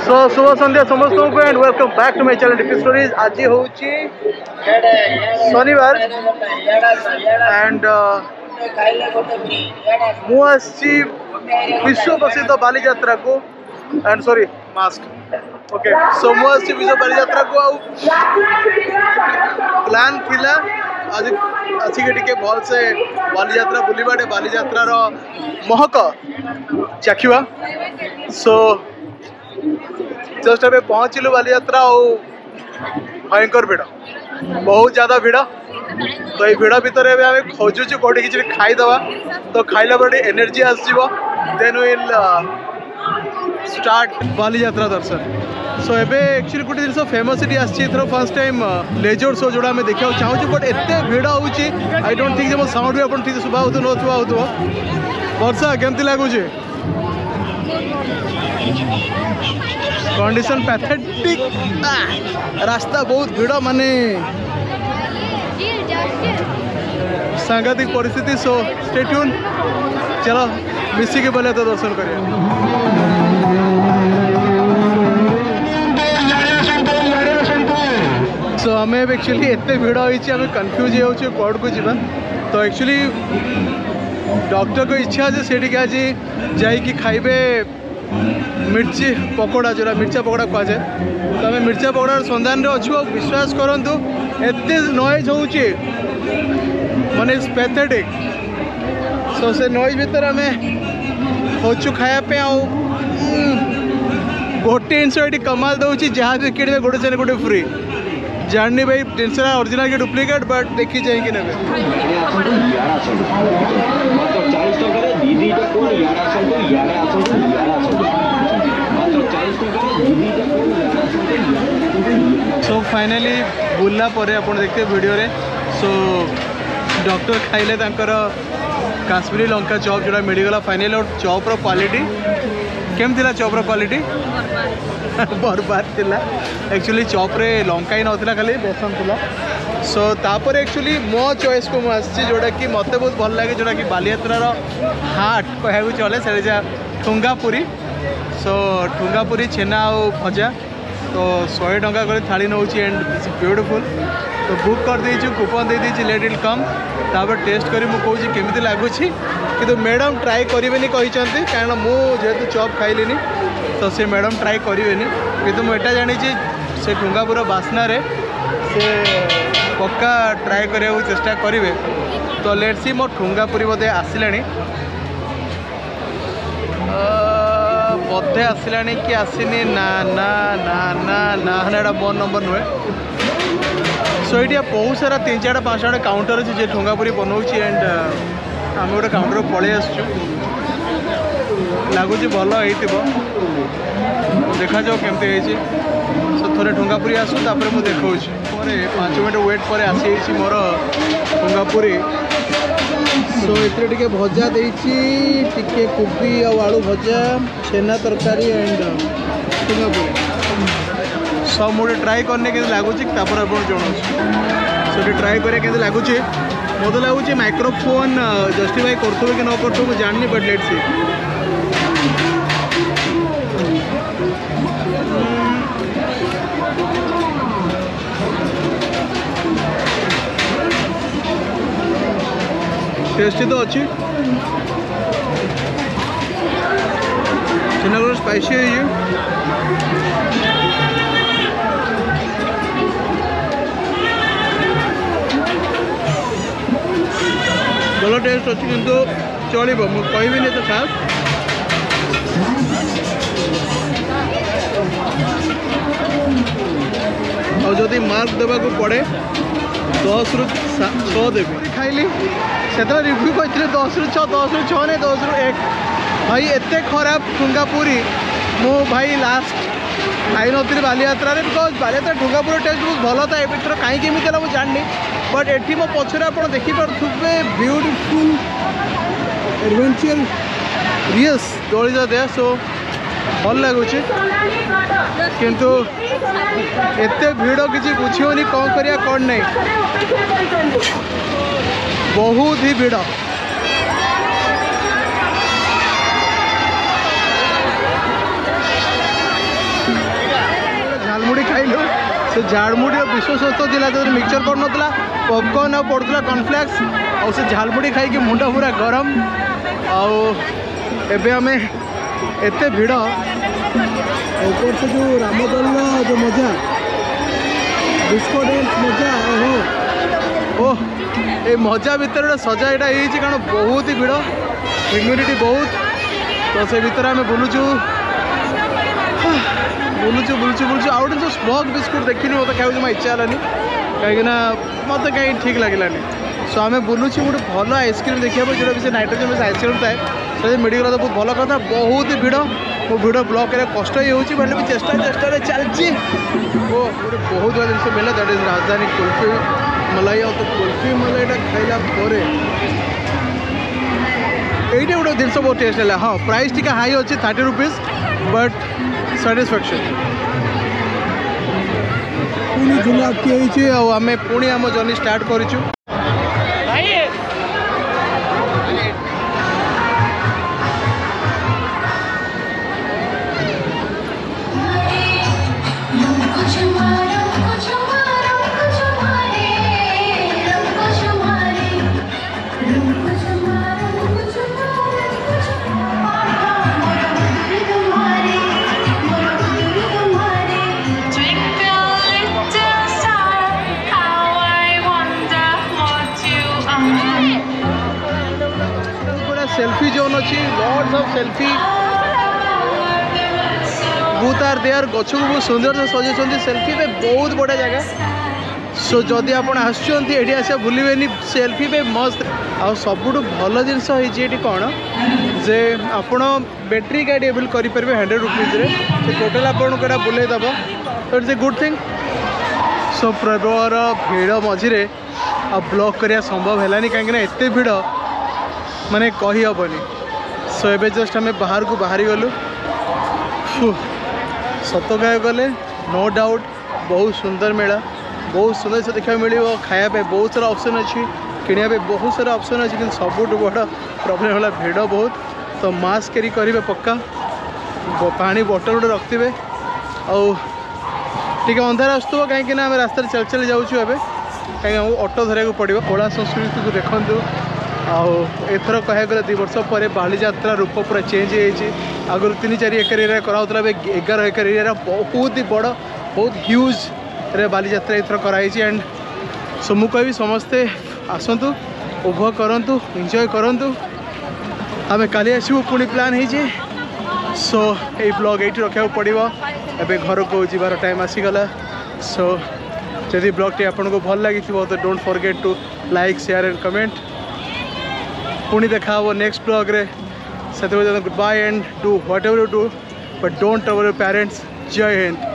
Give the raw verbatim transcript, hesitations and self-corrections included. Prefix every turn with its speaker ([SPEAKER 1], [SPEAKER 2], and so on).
[SPEAKER 1] सो शुभ संध्या समस्त को and welcome back to my channel DP stories. आज हूँ शनिवार एंड मुझे विश्व प्रसिद्ध बाली यात्रा को and sorry mask okay so मुझे विश्व बाली यात्रा को आउ प्लान थिला आज आसिक टिके भल से बाली यात्रा बुलवाटे बाली यात्रार महक चाखिवा। सो जस्ट अबे पहुँचलु बाली यात्रा और भयंकर भिड़ बहुत ज़्यादा भिड़। तो ये भिड़ भितर आम खोजुचु कौटी कि खाईदे तो खाइला बड़े एनर्जी आसो देन विल स्टार्ट बाली यात्रा दर्शन। सो एबे एक्चुअली गोटे जिन फेमस ये आसर फर्स्ट टाइम लेजर शो जोड़ा आम देखा चाहूँ बट एत भिड़ होची आई डोंट थिंक मो साउंड भी अपन ठीक शुभा हो न शुभा हो। वर्षा केमती लगुच कंडीशन पैथेटिक रास्ता बहुत भिड़ माने सांघातिक परिस्थिति। सो स्टे ट्यून चलो मिसिक बोले तो दर्शन करिए। सो आम एक्चुअली एत भिड़ होती आम कन्फ्यूज हो कौड़ को जीवा। तो एक्चुअली डॉक्टर को इच्छा जे सेठी आज जाइए खाइबे मिर्ची पकोड़ा जोड़ा मिर्चा पकोड़ा कह जाए। तो आम मिर्चा पकोड़ार सन्धान अच्छु और विश्वास करूँ एत नॉइज हो माने पैथेटिक। सो से नॉइज भीतर आम खोचु खायापे गोटे जिनस ये कमाल दूसरी जहाँ भी किणवे गोटे से गोटे फ्री जाननी भाई टेंशन ओरिजिनल के डुप्लीकेट बट देखी जाएंगे ना सो फाइनली बुलला पर आप देखते वीडियो रे। सो डॉक्टर खाइले तांकर काश्मीरी लंका चॉप जोड़ा मिलगला फाइनली और चॉपर क्वालिटी केम थिला चॉपर क्वालिटी बर्बाद थिला। एक्चुअली चॉप्रे लंका ही नथिला खाली बेसन थिला। सो तापर एक्चुअली मो चॉइस को मुझे जोड़ा कि मत बहुत भल लगे जोड़ा कि बाली यात्रार हार्ट कह चले से ठुंगापुरी। सो ठुंगापुरी छेना और भजा तो सौ टंका कर थाली नौ एंड ब्यूटीफुल। तो बुक कर देचु कूपन दे देची लेट इट कम तापर टेस्ट करी मु कहूँ केमिति लगुच कि मैडम ट्राए करें कहते कारण मुझे चॉप खाइलिनी तो से मैडम ट्राए करें कि मुझा जानी से ठुंगापुर बास्ना रे से पक्का ट्राए करने चेष्टा करेंगे। तो लेट्स सी मो ठुंगापुरी बोधे आसला बोधे आसला कि आसनी ना ना ना ना ना ना मोर नंबर नुहे। सो ये बहुत सारा तीन चार पाँच आठ काउंटर अच्छे ठुंगापुरी बनाऊँ एंड आम गोटे काउंटर पलि आसचु लगुच भल हो देखा जाओ केमती सो थे ठुंगापुरी आसू तापर मुझे देखा पाँच मिनट वेट पर आसी मोर ठुंगापुरी। सो ये भजा टे कोबी आलू भजा छेना तरकारी एंड ठुंगापुरी सब मुझे ट्राए करने के लगुच तापर आप जनाऊँ। सो ये ट्राए करें के लगुच मत लगुच माइक्रोफोन जस्टिफाई करूँ कि न करूँ मुझे जाननी बट लेट सी। टेस्टी तो अच्छी छेना स्पाइसी है भल टेस्ट अच्छी किंतु चलो मुझे कहबी तो खास और जदि मार्क देवा पड़े दस रु छः देवी खाइली से रिव्यू कहते दस रु छः दस रु छः नहीं दस रु एक भाई एत खराब ठुंगापुरी मु भाई लास्ट खाई नी बाली यात्रा बिकज बाली यात्रा ठुंगापुरी टेस्ट बहुत भल था एथर कहीं केमी मुझे जाननी बट एटी मो पचर आप देखिपे ब्यूटीफुल एडवेंचर रियस दौड़ी जाते सो भल लगुच किंतु एत भिड़ किसी बुझीनी कौन करिया कौन नहीं बहुत ही भिड़। झाड़मुड़ी खाइलु से झाड़मुड़ी विश्व स्वस्थ जिला जो मिक्सचर पड़ ना पॉपकॉर्न आ पड़ता कॉर्नफ्लेक्स और से झाड़मुड़ी खाई मुंड पूरा गरम आबे आम एत भिड़ ऊपर से जो रामदल जो मजा डिस्को डांस मजा ओहो ओह ये मजा भितर गोटे सजा यहाँ है कारण बहुत ही भिड़ ह्यूमिडिटी बहुत तो से भितर आम बुलुचु बुलुचु बुलुचु बुलुचु आउ गोटे जो स्मोक बिस्कुट देखनी मत खाऊ जमा इच्छा है कहीं मत कहीं ठीक लगलानी सो आम बुलुचु गोटे भल आइसक्रीम देखा जो भी नाइट्रोजन बेस आइसक्रीम थाए मिलगला तो बहुत भल कथा बहुत ही भिड़ मो भिड़ ब्लॉक करे कष्ट ही होची भी चेष्टा चेष्टा चलती ओ गोटे बहुत बड़ा जिन मिला दैट इज राजधानी कुल्फी मलाई आ तो कुल्फी मलाई खाइला ये गोटे जिन बहुत टेस्ट है हाँ प्राइस टी हाई अच्छी थर्टी रुपीज बट साटिस्फैक्शन पुणी झुला किए आम पुणी आम जर्नी स्टार्ट करूँ सेल्फी जोन अच्छी लॉट्स ऑफ सेल्फी बहुत आर देयर गछ को बहुत सुंदर से सजेसन सेल्फी पे बहुत बड़ा जगह सो जदि आप आसुँच आस भूलें सेल्फी पे मस्त आ सब भल जिनस कौन जे आपण बैटेरी गाड़ी एबल करेंगे हंड्रेड रुपीज टोटाल आपको बुलेदब तो it's a good thing so प्रबर भिड़ मझे आ ब्लॉक करने संभव है कहीं एत भिड़ माने कही हेनी सो ए जस्ट आम बाहर को बाहरी गलु सत कह गले नो डाउट बहुत सुंदर मेला बहुत सुंदर से देखा मिल खायापे बहुत सारा ऑप्शन अच्छी किनिया बहुत सारा ऑप्शन अच्छी कि सब बड़ प्रॉब्लम है भिड़ बहुत तो मास्क कैरी करेंगे पक्का पानी बोतल गोटे रखिए आगे अंधार आसुव कहीं आम रास्ता चल चल जाऊँ कहीं ऑटो धरने पड़ो कला संस्कृति को देखूँ आथर कह गले दु वर्ष पर बाली यात्रा रूप पूरा चेंज हो आगुरी तीन चार एकर एरिया कराला एगार एकर एरिया बहुत ही बड़ बहुत ह्यूज रे बाली यात्रा एथर कराई एंड सो मु कहि समस्ते आसतु उपभोग करंतु एंजॉय करंतु आम काली आसबू पुणी प्लान हो सो ये ब्लॉग ये रखा पड़ो एबे घर को जीवार टाइम आसीगला सो जदि ब्लॉग टी आपको भल लगी तो don't forget to like share and comment पुणी देखा वो नेक्स्ट ब्लॉग रे से good bye and do whatever you do but don't trouble your parents जय हिंद।